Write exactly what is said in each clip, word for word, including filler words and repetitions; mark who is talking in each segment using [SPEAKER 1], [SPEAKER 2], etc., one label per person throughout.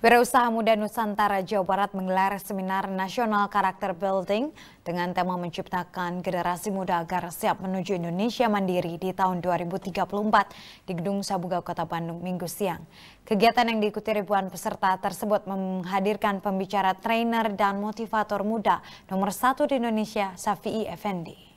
[SPEAKER 1] Wirausaha Muda Nusantara Jawa Barat menggelar seminar nasional karakter building dengan tema menciptakan generasi muda agar siap menuju Indonesia Mandiri di tahun dua ribu tiga puluh empat di Gedung Sabuga, Kota Bandung, Minggu siang. Kegiatan yang diikuti ribuan peserta tersebut menghadirkan pembicara trainer dan motivator muda nomor satu di Indonesia, Syafi'i Effendi.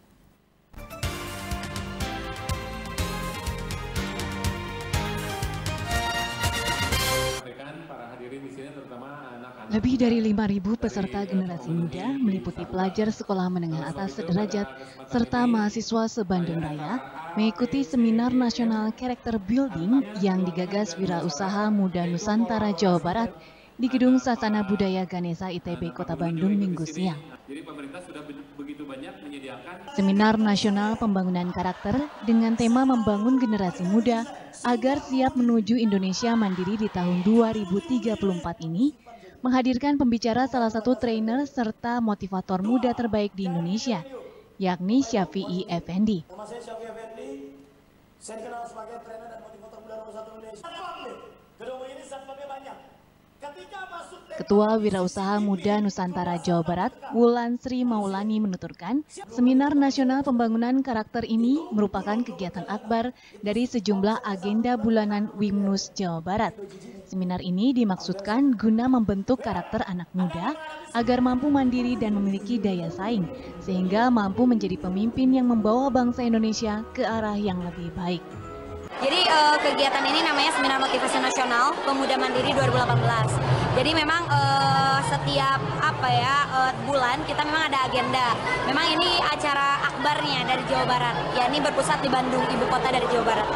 [SPEAKER 2] Lebih dari lima ribu peserta generasi muda meliputi pelajar sekolah menengah atas sederajat serta mahasiswa se-Bandung Raya mengikuti seminar nasional Character Building yang digagas Wirausaha Muda Nusantara Jawa Barat di Gedung Sasana Budaya Ganesha I T B Kota Bandung Minggu siang. Seminar nasional pembangunan karakter dengan tema membangun generasi muda agar siap menuju Indonesia Mandiri di tahun dua ribu tiga puluh empat ini menghadirkan pembicara salah satu trainer serta motivator muda terbaik di Indonesia, yakni Syafi'i Effendi.
[SPEAKER 3] Nama saya Syafi'i Effendi, saya dikenal sebagai trainer dan motivator muda nomor satu Indonesia. Kedua ini sebabnya banyak.
[SPEAKER 2] Ketua Wirausaha Muda Nusantara Jawa Barat, Wulan Sri Maulani menuturkan, seminar nasional pembangunan karakter ini merupakan kegiatan akbar dari sejumlah agenda bulanan Wimnus Jawa Barat. Seminar ini dimaksudkan guna membentuk karakter anak muda agar mampu mandiri dan memiliki daya saing, sehingga mampu menjadi pemimpin yang membawa bangsa Indonesia ke arah yang lebih baik.
[SPEAKER 4] Jadi uh, kegiatan ini namanya Seminar Motivasi Nasional Pemuda Mandiri dua ribu delapan belas. Jadi memang uh, setiap apa ya uh, bulan kita memang ada agenda. Memang ini acara akbarnya dari Jawa Barat. Ya ini berpusat di Bandung, ibu kota dari Jawa Barat.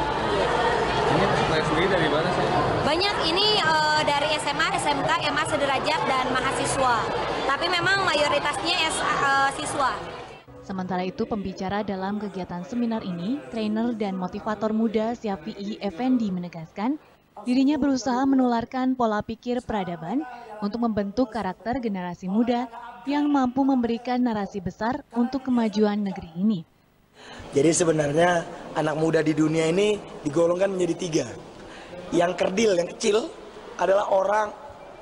[SPEAKER 5] Ini peserta sendiri dari mana sih?
[SPEAKER 4] Banyak ini uh, dari S M A, S M K, M A sederajat dan mahasiswa. Tapi memang mayoritasnya uh, siswa.
[SPEAKER 2] Sementara itu, pembicara dalam kegiatan seminar ini, trainer dan motivator muda Syafi'i Effendi menegaskan, dirinya berusaha menularkan pola pikir peradaban untuk membentuk karakter generasi muda yang mampu memberikan narasi besar untuk kemajuan negeri ini.
[SPEAKER 3] Jadi sebenarnya anak muda di dunia ini digolongkan menjadi tiga. Yang kerdil, yang kecil adalah orang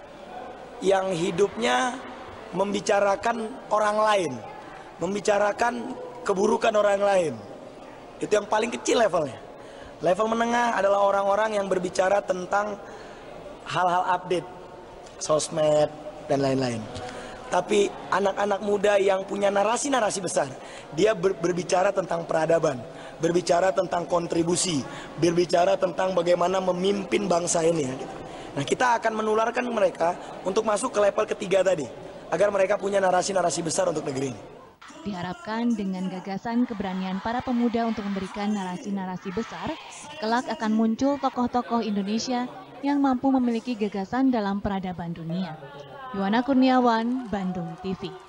[SPEAKER 3] yang hidupnya membicarakan orang lain. Membicarakan keburukan orang lain. Itu yang paling kecil levelnya. Level menengah adalah orang-orang yang berbicara tentang hal-hal update, sosmed, dan lain-lain. Tapi anak-anak muda yang punya narasi-narasi besar, dia ber berbicara tentang peradaban, berbicara tentang kontribusi, berbicara tentang bagaimana memimpin bangsa ini. Nah, kita akan menularkan mereka untuk masuk ke level ketiga tadi, agar mereka punya narasi-narasi besar untuk negeri ini.
[SPEAKER 2] Diharapkan dengan gagasan keberanian para pemuda untuk memberikan narasi-narasi besar, kelak akan muncul tokoh-tokoh Indonesia yang mampu memiliki gagasan dalam peradaban dunia. Yuwana Kurniawan, Bandung T V.